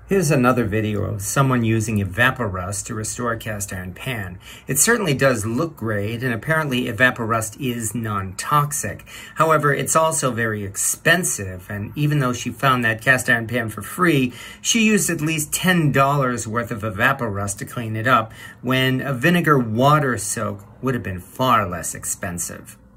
Here's another video of someone using Evaporust to restore a cast iron pan. It certainly does look great, and apparently Evaporust is non-toxic. However, it's also very expensive, and even though she found that cast iron pan for free, she used at least $10 worth of Evaporust to clean it up, when a vinegar water soak would have been far less expensive.